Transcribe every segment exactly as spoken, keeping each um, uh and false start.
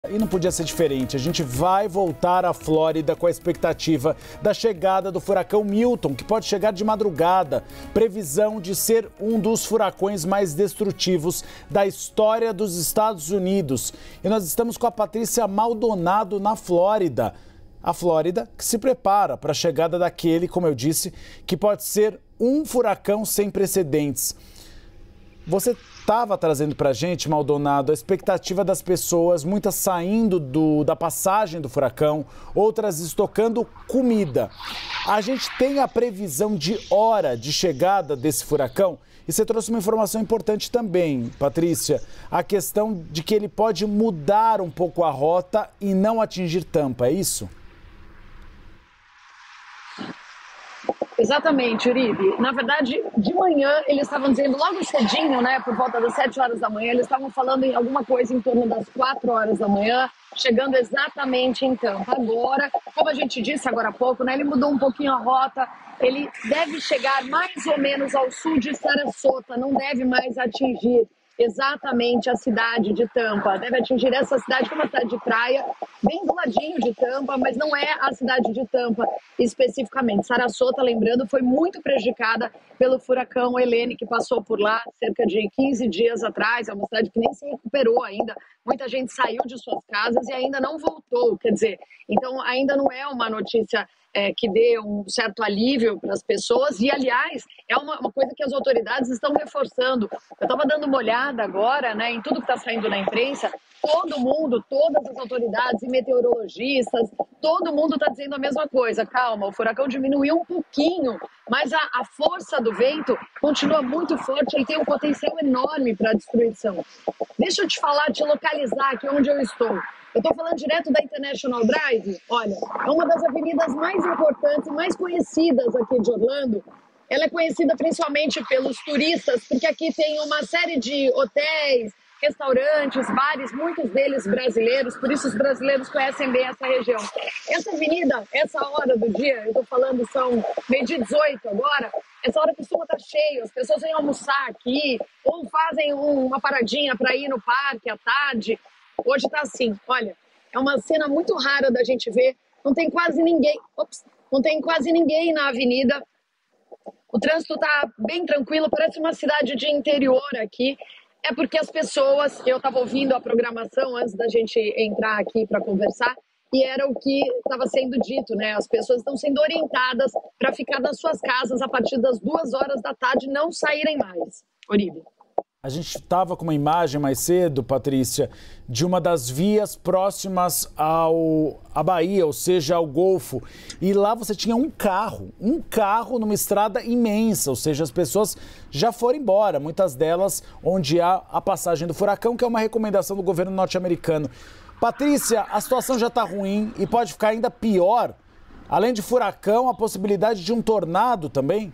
E não podia ser diferente, a gente vai voltar à Flórida com a expectativa da chegada do furacão Milton, que pode chegar de madrugada. Previsão de ser um dos furacões mais destrutivos da história dos Estados Unidos. E nós estamos com a Patrícia Maldonado na Flórida. A Flórida que se prepara para a chegada daquele, como eu disse, que pode ser um furacão sem precedentes. Você estava trazendo para a gente, Maldonado, a expectativa das pessoas, muitas saindo do, da passagem do furacão, outras estocando comida. A gente tem a previsão de hora de chegada desse furacão? E você trouxe uma informação importante também, Patrícia, a questão de que ele pode mudar um pouco a rota e não atingir Tampa, é isso? Exatamente, Uribe. Na verdade, de manhã, eles estavam dizendo, logo cedinho, né, por volta das sete horas da manhã, eles estavam falando em alguma coisa em torno das quatro horas da manhã, chegando exatamente em Tampa. Agora, como a gente disse agora há pouco, né, ele mudou um pouquinho a rota, ele deve chegar mais ou menos ao sul de Sarasota, não deve mais atingir exatamente a cidade de Tampa. Deve atingir essa cidade, que é uma cidade de praia, bem do ladinho de Tampa, mas não é a cidade de Tampa especificamente. Sarasota, lembrando, foi muito prejudicada pelo furacão Helene, que passou por lá cerca de quinze dias atrás. É uma cidade que nem se recuperou ainda. Muita gente saiu de suas casas e ainda não voltou. Quer dizer, então ainda não é uma notícia É, que dê um certo alívio para as pessoas e, aliás, é uma, uma coisa que as autoridades estão reforçando. Eu estava dando uma olhada agora, né, em tudo que está saindo na imprensa, todo mundo, todas as autoridades e meteorologistas, todo mundo está dizendo a mesma coisa. Calma, o furacão diminuiu um pouquinho, mas a, a força do vento continua muito forte, ele tem um potencial enorme para destruição. Deixa eu te falar, te localizar aqui onde eu estou. Eu estou falando direto da International Drive. Olha, é uma das avenidas mais importantes e mais conhecidas aqui de Orlando. Ela é conhecida principalmente pelos turistas, porque aqui tem uma série de hotéis, restaurantes, bares, muitos deles brasileiros, por isso os brasileiros conhecem bem essa região. Essa avenida, essa hora do dia, eu estou falando, são meio-dia dezoito agora, essa hora costuma estar cheia, as pessoas vêm almoçar aqui, ou fazem um, uma paradinha para ir no parque à tarde. Hoje tá assim, olha, é uma cena muito rara da gente ver, não tem quase ninguém, ops, não tem quase ninguém na avenida, o trânsito tá bem tranquilo, parece uma cidade de interior aqui, é porque as pessoas, eu estava ouvindo a programação antes da gente entrar aqui para conversar, e era o que estava sendo dito, né, as pessoas estão sendo orientadas para ficar nas suas casas a partir das duas horas da tarde, não saírem mais. Uribe. A gente estava com uma imagem mais cedo, Patrícia, de uma das vias próximas ao, à Bahia, ou seja, ao Golfo. E lá você tinha um carro, um carro numa estrada imensa, ou seja, as pessoas já foram embora, muitas delas onde há a passagem do furacão, que é uma recomendação do governo norte-americano. Patrícia, a situação já está ruim e pode ficar ainda pior. Além de furacão, a possibilidade de um tornado também?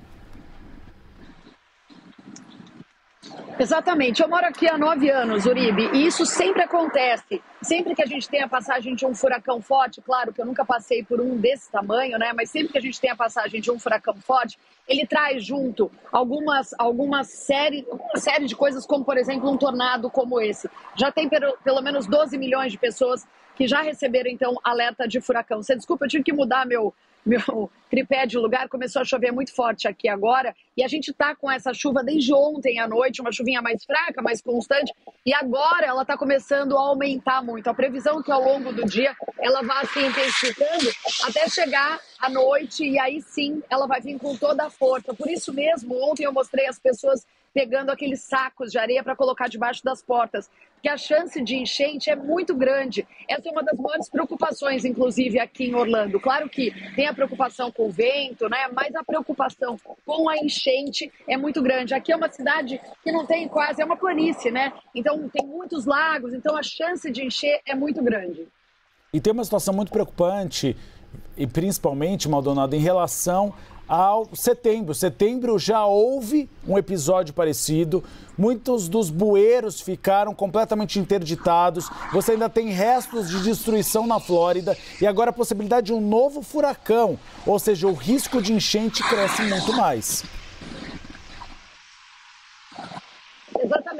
Exatamente, eu moro aqui há nove anos, Uribe, e isso sempre acontece. Sempre que a gente tem a passagem de um furacão forte, claro que eu nunca passei por um desse tamanho, né? Mas sempre que a gente tem a passagem de um furacão forte, ele traz junto algumas, algumas série, uma série de coisas, como por exemplo um tornado como esse. Já tem pelo, pelo menos doze milhões de pessoas que já receberam então alerta de furacão. Você desculpa, eu tive que mudar meu... meu tripé de lugar, começou a chover muito forte aqui agora, e a gente tá com essa chuva desde ontem à noite, uma chuvinha mais fraca, mais constante, e agora ela tá começando a aumentar muito. A previsão é que ao longo do dia ela vá se intensificando até chegar à noite, e aí sim ela vai vir com toda a força. Por isso mesmo, ontem eu mostrei as pessoas pegando aqueles sacos de areia para colocar debaixo das portas, porque a chance de enchente é muito grande. Essa é uma das maiores preocupações, inclusive, aqui em Orlando. Claro que tem a preocupação com o vento, né? Mas a preocupação com a enchente é muito grande. Aqui é uma cidade que não tem quase, é uma planície, né? Então tem muitos lagos, então a chance de encher é muito grande. E tem uma situação muito preocupante, e principalmente, Maldonado, em relação ao setembro. Setembro já houve um episódio parecido, muitos dos bueiros ficaram completamente interditados, você ainda tem restos de destruição na Flórida e agora a possibilidade de um novo furacão, ou seja, o risco de enchente cresce muito mais. Exatamente.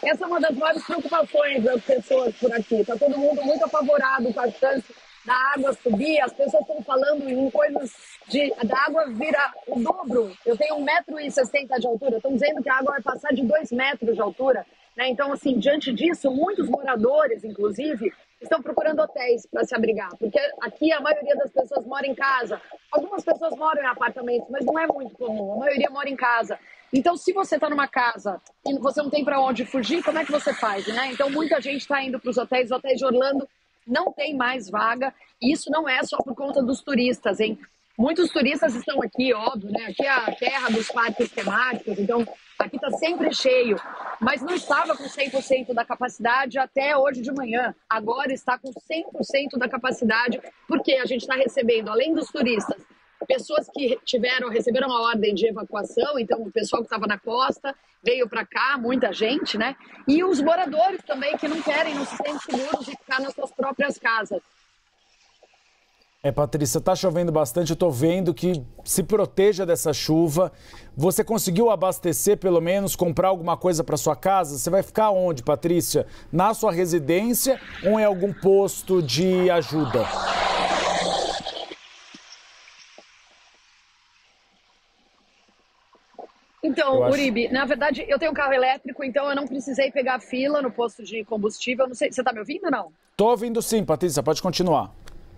essa é uma das maiores preocupações das pessoas por aqui. Está todo mundo muito apavorado com a chance da água subir. As pessoas estão falando em coisas de da água virar o dobro. Eu tenho um metro e sessenta de altura. Estão dizendo que a água vai passar de dois metros de altura. Né? Então, assim, diante disso, muitos moradores, inclusive, estão procurando hotéis para se abrigar, porque aqui a maioria das pessoas mora em casa. Algumas pessoas moram em apartamentos, mas não é muito comum. A maioria mora em casa. Então, se você está numa casa e você não tem para onde fugir, como é que você faz, né? Então, muita gente está indo para os hotéis. Os hotéis de Orlando não tem mais vaga. E isso não é só por conta dos turistas, hein? Muitos turistas estão aqui, óbvio, né? Aqui é a terra dos parques temáticos, então aqui está sempre cheio. Mas não estava com cem por cento da capacidade até hoje de manhã. Agora está com cem por cento da capacidade, porque a gente está recebendo, além dos turistas, pessoas que tiveram, receberam a ordem de evacuação, então o pessoal que estava na costa veio para cá, muita gente, né? E os moradores também que não querem, não se sentem seguros de ficar nas suas próprias casas. É, Patrícia, tá chovendo bastante, eu tô vendo que se proteja dessa chuva. Você conseguiu abastecer, pelo menos, comprar alguma coisa para sua casa? Você vai ficar onde, Patrícia? Na sua residência ou em algum posto de ajuda? Então, acho... Uribe, na verdade, eu tenho um carro elétrico, então eu não precisei pegar fila no posto de combustível. Não sei, você tá me ouvindo ou não? Tô ouvindo sim, Patrícia, pode continuar.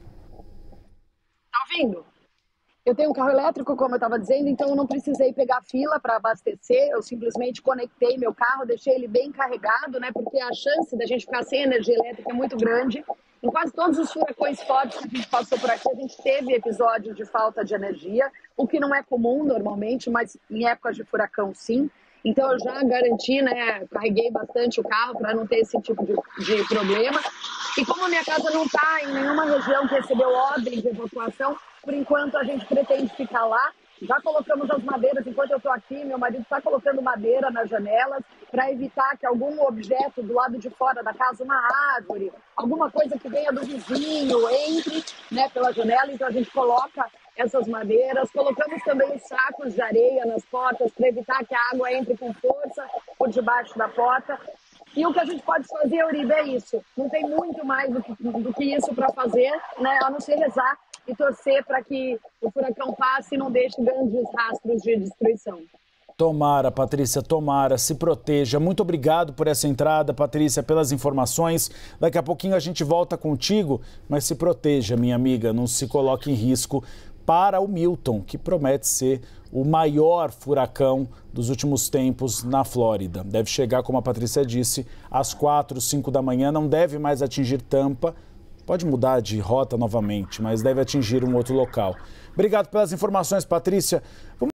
Tá ouvindo? Eu tenho um carro elétrico, como eu estava dizendo, então eu não precisei pegar fila para abastecer. Eu simplesmente conectei meu carro, deixei ele bem carregado, né? Porque a chance da gente ficar sem energia elétrica é muito grande. Em quase todos os furacões fortes que a gente passou por aqui, a gente teve episódio de falta de energia, o que não é comum normalmente, mas em épocas de furacão sim. Então eu já garanti, né? Carreguei bastante o carro para não ter esse tipo de, de problema. E como a minha casa não está em nenhuma região que recebeu ordem de evacuação, por enquanto a gente pretende ficar lá. Já colocamos as madeiras, enquanto eu estou aqui, meu marido está colocando madeira nas janelas para evitar que algum objeto do lado de fora da casa, uma árvore, alguma coisa que venha do vizinho, entre, né, pela janela. Então a gente coloca essas madeiras, colocamos também os sacos de areia nas portas para evitar que a água entre com força por debaixo da porta. E o que a gente pode fazer, Uribe, é isso. Não tem muito mais do que, do que isso para fazer, né? A não ser rezar e torcer para que o furacão passe e não deixe grandes rastros de destruição. Tomara, Patrícia, tomara, se proteja. Muito obrigado por essa entrada, Patrícia, pelas informações. Daqui a pouquinho a gente volta contigo, mas se proteja, minha amiga, não se coloque em risco para o Milton, que promete ser o maior furacão dos últimos tempos na Flórida. Deve chegar, como a Patrícia disse, às quatro, cinco da manhã, não deve mais atingir Tampa, pode mudar de rota novamente, mas deve atingir um outro local. Obrigado pelas informações, Patrícia. Vamos